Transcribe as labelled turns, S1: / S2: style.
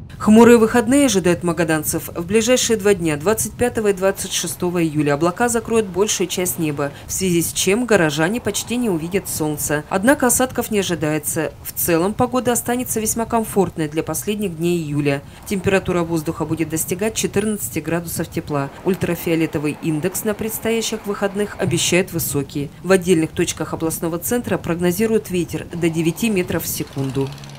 S1: Хмурые выходные ожидают магаданцев. В ближайшие 2 дня, 25 и 26 июля, облака закроют большую часть неба, в связи с чем горожане почти не увидят солнца. Однако осадков не ожидается. В целом погода останется весьма комфортной для последних дней июля. Температура воздуха будет достигать 14 градусов тепла. Ультрафиолетовый индекс на предстоящих выходных обещает высокий. В отдельных точках областного центра прогнозируют ветер до 9 метров в секунду.